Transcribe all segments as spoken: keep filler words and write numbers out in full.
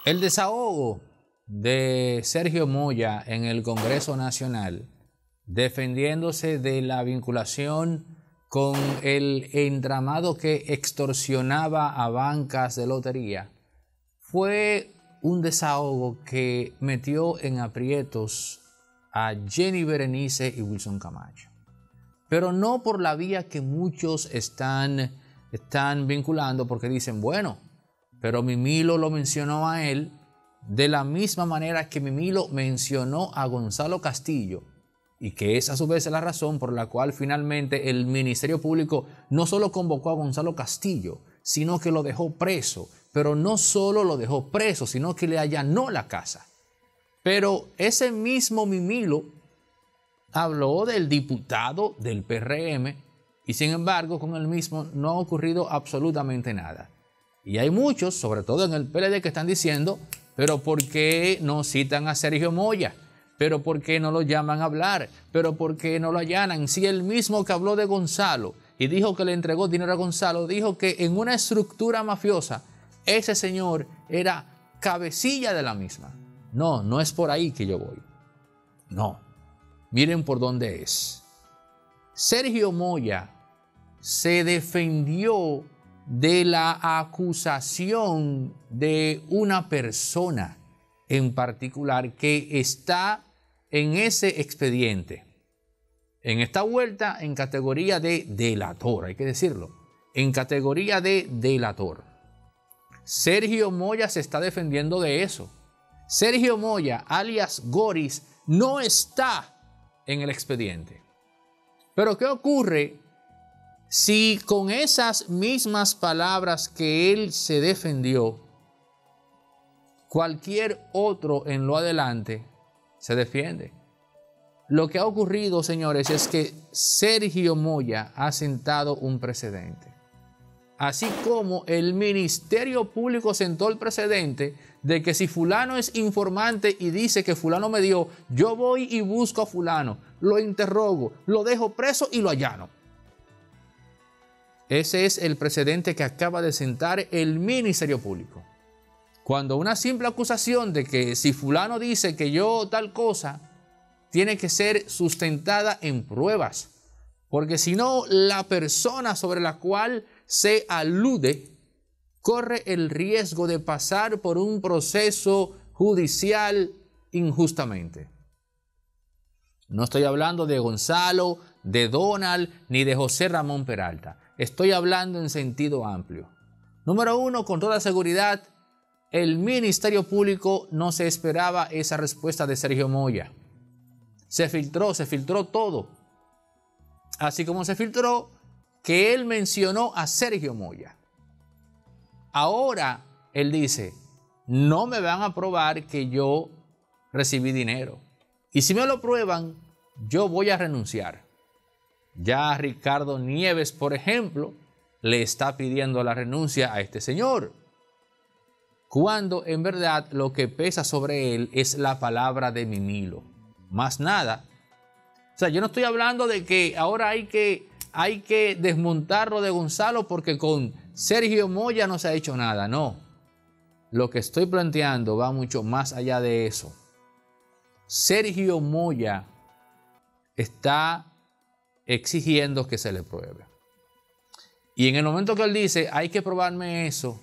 El desahogo de Sergio Moya en el Congreso Nacional, defendiéndose de la vinculación con el entramado que extorsionaba a bancas de lotería, fue un desahogo que metió en aprietos a Jenny Berenice y Wilson Camacho. Pero no por la vía que muchos están, están vinculando, porque dicen, bueno, pero Mimilo lo mencionó a él de la misma manera que Mimilo mencionó a Gonzalo Castillo, y que es a su vez la razón por la cual finalmente el Ministerio Público no solo convocó a Gonzalo Castillo, sino que lo dejó preso. Pero no solo lo dejó preso, sino que le allanó la casa. Pero ese mismo Mimilo habló del diputado del P R M y sin embargo con el mismo no ha ocurrido absolutamente nada. Y hay muchos, sobre todo en el P L D, que están diciendo, pero ¿por qué no citan a Sergio Moya? ¿Pero por qué no lo llaman a hablar? ¿Pero por qué no lo allanan? Si el mismo que habló de Gonzalo y dijo que le entregó dinero a Gonzalo, dijo que en una estructura mafiosa ese señor era cabecilla de la misma. No, no es por ahí que yo voy. No. Miren por dónde es. Sergio Moya se defendió de la acusación de una persona en particular que está en ese expediente. En esta vuelta en categoría de delator, hay que decirlo. En categoría de delator. Sergio Moya se está defendiendo de eso. Sergio Moya, alias Goris, no está en el expediente. Pero ¿qué ocurre si con esas mismas palabras que él se defendió, cualquier otro en lo adelante se defiende? Lo que ha ocurrido, señores, es que Sergio Moya ha sentado un precedente. Así como el Ministerio Público sentó el precedente de que si fulano es informante y dice que fulano me dio, yo voy y busco a fulano, lo interrogo, lo dejo preso y lo allano. Ese es el precedente que acaba de sentar el Ministerio Público. Cuando una simple acusación de que si fulano dice que yo tal cosa, tiene que ser sustentada en pruebas. Porque si no, la persona sobre la cual se alude corre el riesgo de pasar por un proceso judicial injustamente. No estoy hablando de Gonzalo, de Donald, ni de José Ramón Peralta. Estoy hablando en sentido amplio. Número uno, con toda seguridad, el Ministerio Público no se esperaba esa respuesta de Sergio Moya. Se filtró, se filtró todo. Así como se filtró que él mencionó a Sergio Moya. Ahora él dice, no me van a probar que yo recibí dinero. Y si me lo prueban, yo voy a renunciar. Ya Ricardo Nieves, por ejemplo, le está pidiendo la renuncia a este señor, cuando en verdad lo que pesa sobre él es la palabra de Mimilo. Más nada. O sea, yo no estoy hablando de que ahora hay que, hay que desmontarlo de Gonzalo porque con Sergio Moya no se ha hecho nada. No. Lo que estoy planteando va mucho más allá de eso. Sergio Moya está exigiendo que se le pruebe. Y en el momento que él dice, hay que probarme eso,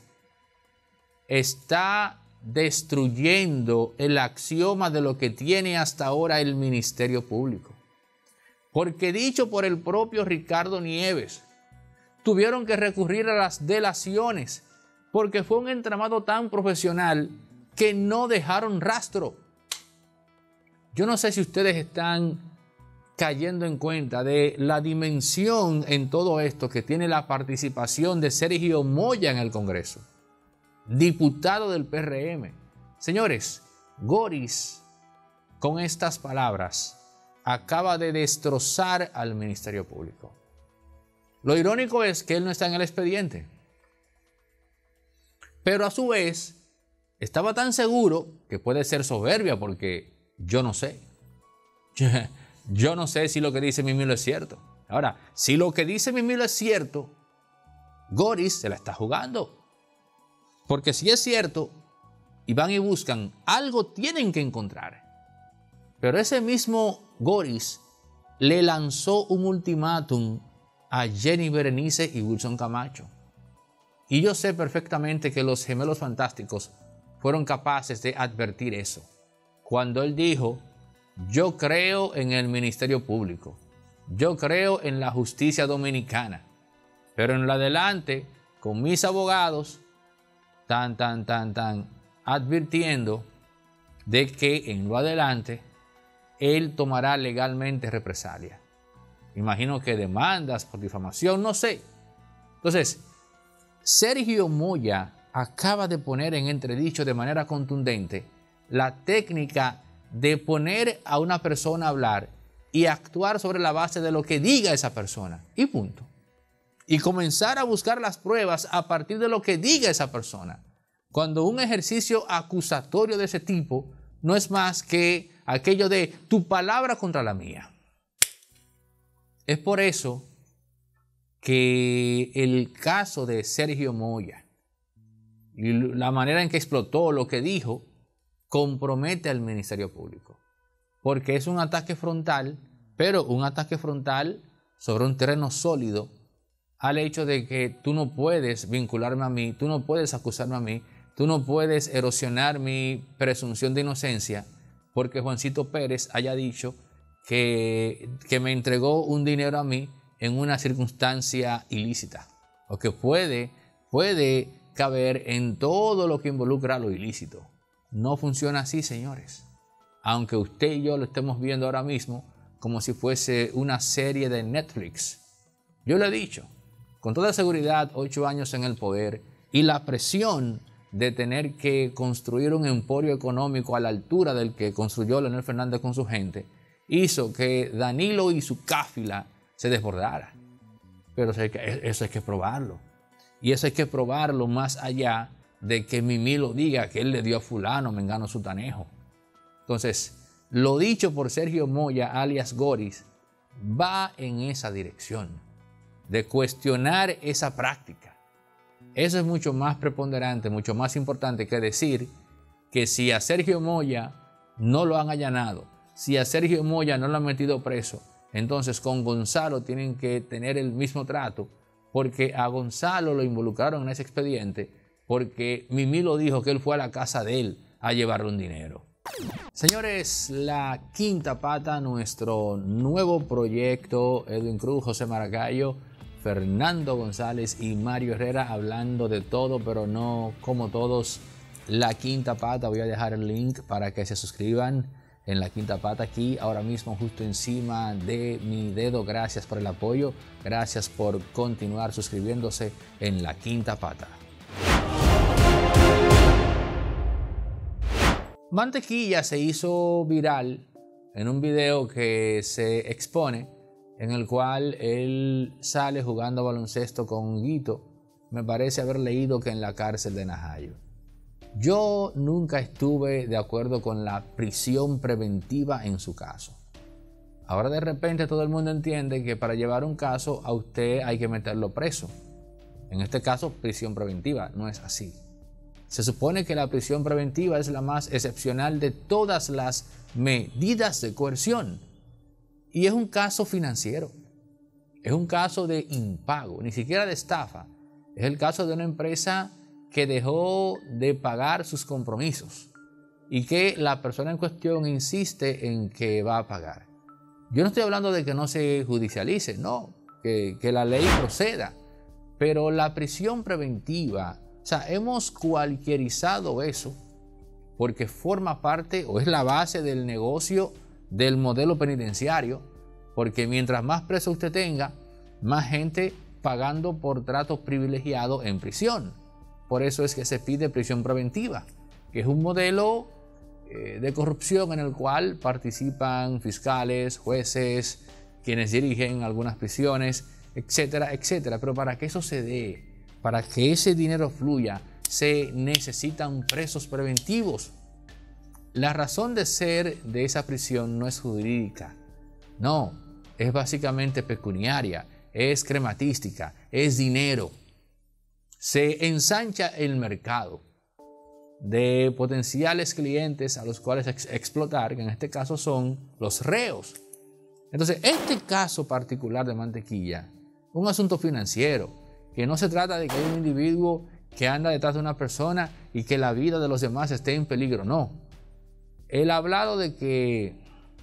está destruyendo el axioma de lo que tiene hasta ahora el Ministerio Público. Porque dicho por el propio Ricardo Nieves, tuvieron que recurrir a las delaciones porque fue un entramado tan profesional que no dejaron rastro. Yo no sé si ustedes están cayendo en cuenta de la dimensión en todo esto que tiene la participación de Sergio Moya en el Congreso, diputado del P R M. Señores, Goris, con estas palabras, acaba de destrozar al Ministerio Público. Lo irónico es que él no está en el expediente. Pero a su vez, estaba tan seguro que puede ser soberbia porque yo no sé. Yo no sé si lo que dice Mimilo es cierto. Ahora, si lo que dice Mimilo es cierto, Goris se la está jugando. Porque si es cierto, y van y buscan, algo tienen que encontrar. Pero ese mismo Goris le lanzó un ultimátum a Jenny Berenice y Wilson Camacho. Y yo sé perfectamente que los Gemelos Fantásticos fueron capaces de advertir eso. Cuando él dijo, yo creo en el Ministerio Público, yo creo en la justicia dominicana, pero en lo adelante, con mis abogados, tan, tan, tan, tan, advirtiendo de que en lo adelante él tomará legalmente represalia. Imagino que demandas por difamación, no sé. Entonces, Sergio Moya acaba de poner en entredicho de manera contundente la técnica de poner a una persona a hablar y actuar sobre la base de lo que diga esa persona. Y punto. Y comenzar a buscar las pruebas a partir de lo que diga esa persona. Cuando un ejercicio acusatorio de ese tipo no es más que aquello de tu palabra contra la mía. Es por eso que el caso de Sergio Moya y la manera en que explotó lo que dijo compromete al Ministerio Público. Porque es un ataque frontal, pero un ataque frontal sobre un terreno sólido al hecho de que tú no puedes vincularme a mí, tú no puedes acusarme a mí, tú no puedes erosionar mi presunción de inocencia porque Juancito Pérez haya dicho que, que me entregó un dinero a mí en una circunstancia ilícita, o que puede, puede caber en todo lo que involucra lo ilícito. No funciona así, señores. Aunque usted y yo lo estemos viendo ahora mismo como si fuese una serie de Netflix. Yo lo he dicho, con toda seguridad, ocho años en el poder y la presión de tener que construir un emporio económico a la altura del que construyó Leonel Fernández con su gente, hizo que Danilo y su cáfila se desbordara. Pero eso hay, que, eso hay que probarlo. Y eso hay que probarlo más allá de que Mimi lo diga, que él le dio a fulano, mengano, sutanejo. Entonces, lo dicho por Sergio Moya, alias Goris, va en esa dirección, de cuestionar esa práctica. Eso es mucho más preponderante, mucho más importante que decir que si a Sergio Moya no lo han allanado, si a Sergio Moya no lo han metido preso, entonces con Gonzalo tienen que tener el mismo trato, porque a Gonzalo lo involucraron en ese expediente, porque Mimi lo dijo que él fue a la casa de él a llevarle un dinero. Señores, La Quinta Pata, nuestro nuevo proyecto, Edwin Cruz, José Maracayo, Fernando González y Mario Herrera, hablando de todo, pero no como todos. La Quinta Pata, voy a dejar el link para que se suscriban en La Quinta Pata, aquí ahora mismo justo encima de mi dedo. Gracias por el apoyo, gracias por continuar suscribiéndose en La Quinta Pata. Mantequilla se hizo viral en un video que se expone, en el cual él sale jugando baloncesto con Guito. Me parece haber leído que en la cárcel de Najayo. Yo nunca estuve de acuerdo con la prisión preventiva en su caso. Ahora de repente todo el mundo entiende que para llevar un caso a usted hay que meterlo preso. En este caso, prisión preventiva. No es así. Se supone que la prisión preventiva es la más excepcional de todas las medidas de coerción. Y es un caso financiero. Es un caso de impago, ni siquiera de estafa. Es el caso de una empresa que dejó de pagar sus compromisos y que la persona en cuestión insiste en que va a pagar. Yo no estoy hablando de que no se judicialice, no, que, que la ley proceda, pero la prisión preventiva, o sea, hemos cualquierizado eso porque forma parte o es la base del negocio del modelo penitenciario, porque mientras más preso usted tenga, más gente pagando por tratos privilegiados en prisión. Por eso es que se pide prisión preventiva, que es un modelo eh, de corrupción en el cual participan fiscales, jueces, quienes dirigen algunas prisiones, etcétera, etcétera. Pero para que eso se dé, para que ese dinero fluya, se necesitan presos preventivos. La razón de ser de esa prisión no es jurídica, no, es básicamente pecuniaria, es crematística, es dinero. Se ensancha el mercado. de potenciales clientes a los cuales ex explotar, que en este caso son los reos. Entonces, este caso particular de Mantequilla, un asunto financiero, que no se trata de que hay un individuo que anda detrás de una persona y que la vida de los demás esté en peligro, no. Él ha hablado de que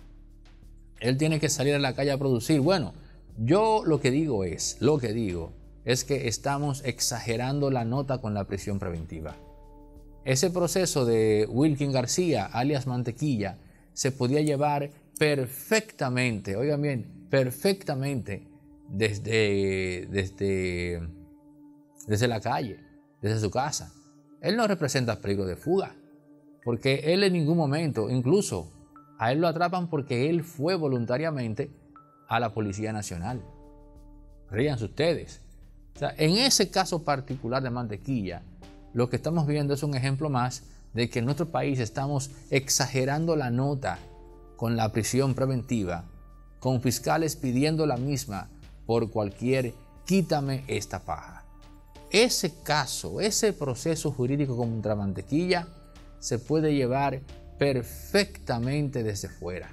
él tiene que salir a la calle a producir. Bueno, yo lo que digo es, lo que digo es que estamos exagerando la nota con la prisión preventiva. Ese proceso de Wilkin García, alias Mantequilla, se podía llevar perfectamente, oigan bien, perfectamente desde, desde, desde la calle, desde su casa. Él no representa peligro de fuga, porque él en ningún momento, incluso a él lo atrapan porque él fue voluntariamente a la Policía Nacional. Ríanse ustedes. O sea, en ese caso particular de Mantequilla, lo que estamos viendo es un ejemplo más de que en nuestro país estamos exagerando la nota con la prisión preventiva, con fiscales pidiendo la misma por cualquier quítame esta paja. Ese caso, ese proceso jurídico contra Mantequilla se puede llevar perfectamente desde fuera.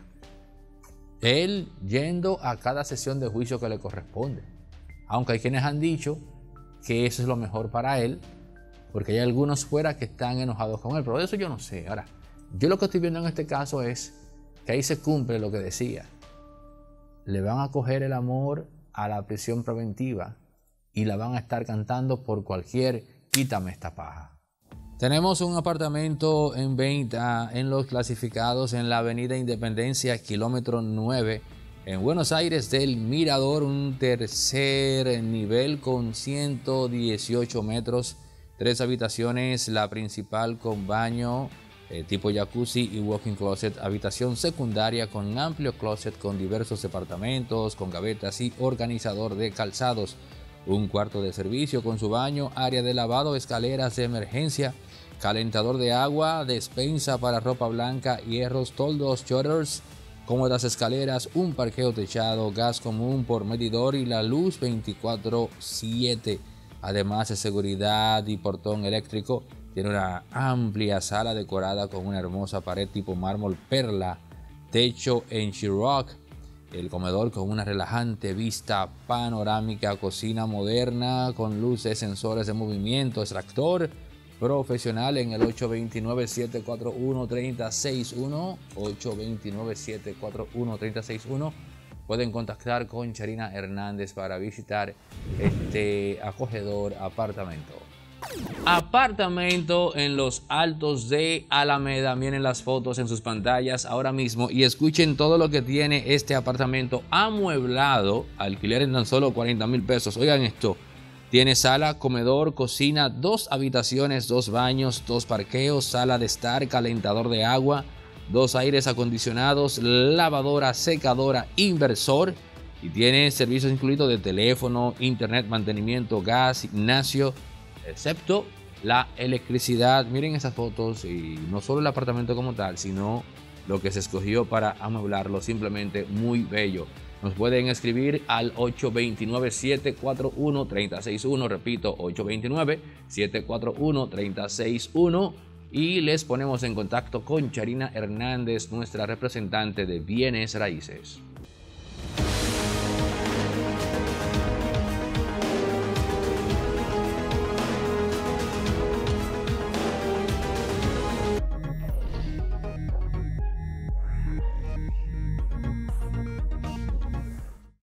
Él yendo a cada sesión de juicio que le corresponde. Aunque hay quienes han dicho que eso es lo mejor para él, porque hay algunos fuera que están enojados con él, pero de eso yo no sé. Ahora, yo lo que estoy viendo en este caso es que ahí se cumple lo que decía. Le van a coger el amor a la prisión preventiva y la van a estar cantando por cualquier quítame esta paja. Tenemos un apartamento en venta en los clasificados en la avenida Independencia, kilómetro nueve, en Buenos Aires del Mirador, un tercer nivel con ciento dieciocho metros, tres habitaciones, la principal con baño eh, tipo jacuzzi y walk-in closet, habitación secundaria con amplio closet con diversos departamentos, con gavetas y organizador de calzados, un cuarto de servicio con su baño, área de lavado, escaleras de emergencia, calentador de agua, despensa para ropa blanca, hierros, toldos, shutters, cómodas escaleras, un parqueo techado, gas común por medidor y la luz veinticuatro siete. Además de seguridad y portón eléctrico, tiene una amplia sala decorada con una hermosa pared tipo mármol perla, techo en sheetrock, el comedor con una relajante vista panorámica, cocina moderna con luces, sensores de movimiento, extractor profesional en el ocho dos nueve, siete cuatro uno, tres cero seis uno, ocho dos nueve, siete cuatro uno, tres cero seis uno. Pueden contactar con Charina Hernández para visitar este acogedor apartamento. Apartamento en los Altos de Alameda. Miren las fotos en sus pantallas ahora mismo y escuchen todo lo que tiene este apartamento amueblado. Alquiler en tan solo cuarenta mil pesos. Oigan esto. Tiene sala, comedor, cocina, dos habitaciones, dos baños, dos parqueos, sala de estar, calentador de agua, dos aires acondicionados, lavadora, secadora, inversor, y tiene servicios incluidos de teléfono, internet, mantenimiento, gas, gimnasio, excepto la electricidad. Miren esas fotos y no solo el apartamento como tal, sino lo que se escogió para amueblarlo, simplemente muy bello. Nos pueden escribir al ocho dos nueve, siete cuatro uno, tres cero seis uno, repito, ocho dos nueve, siete cuatro uno, tres cero seis uno, y les ponemos en contacto con Charina Hernández, nuestra representante de bienes raíces.